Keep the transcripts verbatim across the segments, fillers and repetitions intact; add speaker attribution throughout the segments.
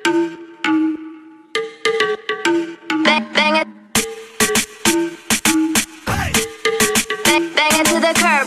Speaker 1: Bang, bang it. Bang, bang it to the curb.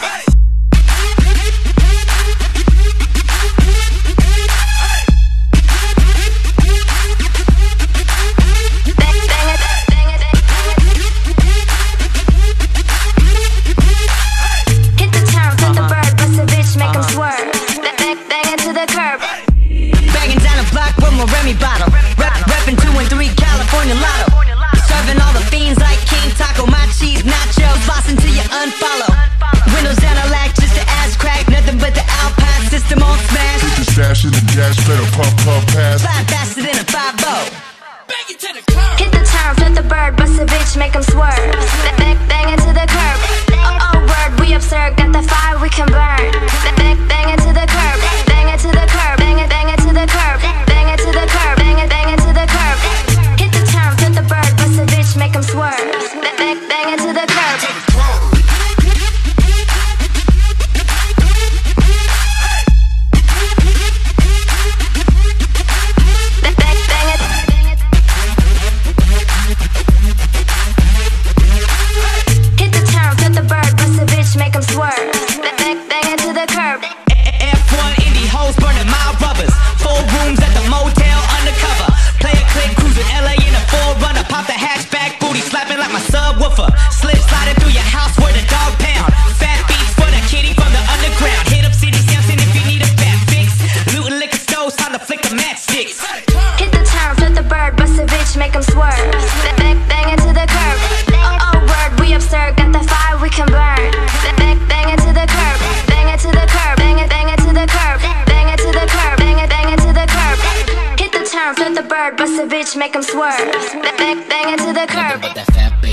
Speaker 2: Remy bottle, Rep, reppin' two and three California Lotto. Serving all the fiends like King Taco, my cheese nachos, bossing till you unfollow. Windows down a lack just the ass crack, nothing but the Alpine system on smash.
Speaker 3: Put the stash in the gas, better puff, puff, pass.
Speaker 2: Fly faster than a five oh.
Speaker 1: Hit the turn, flip the bird, bust a bitch, make 'em swerve. Bang, bang it to the curb. Oh, oh, word, we absurd, got the fire we can burn. Bang, bang it to the curb. Bang it to the curb. Bang it, bang it to the curb. Bang it to the curb. Bang it, bang it to the curb. Hit the turn, flip the bird, bust a bitch, make 'em swerve. Bang, bang it to the curb. Make 'em swerve. Bang, bang it to the curb.
Speaker 2: F one indie hoes burning my rubbers. Four rooms at the motel undercover. Play a click, cruising L A in a four runner. Pop the hatchback, booty slapping like my subwoofer. Slip sliding through your house where the dog pound. Fat beats for the kitty from the underground. Hit up City Samson if you need a fat fix. Looting liquor stores, time to flick the matchsticks.
Speaker 1: Hit the turn, flip the bird, bust a bitch, make 'em swerve. Bang, bang it to the curb. Oh, oh, word, we absurd, got the fire we can burn. Bang, bang it to the curb. Bang it to the curb. Bang it, bang it to the curb. Bang it to the curb. Bang it, bang it to the curb. Hit the turn, flip the bird, bust a bitch, make 'em swerve. Bang, bang it to the curb.